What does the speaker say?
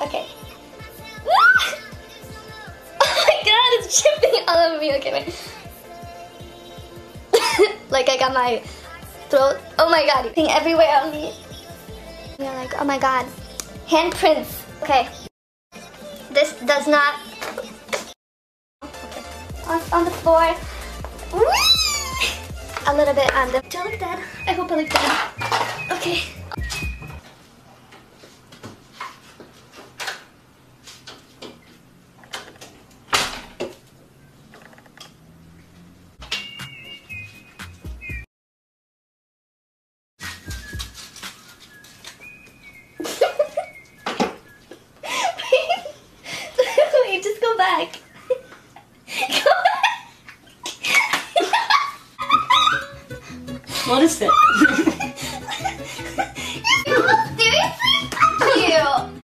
Okay. Oh my god, it's chipping all over me. Okay, wait. Like I got my throat. Oh my god, it's everywhere on me. You're like, oh my god. Handprints. Okay. This does not. Okay. On the floor. A little bit on the. Do I look dead? I hope I look dead. Okay. Wait, just go back. Go back. What is it?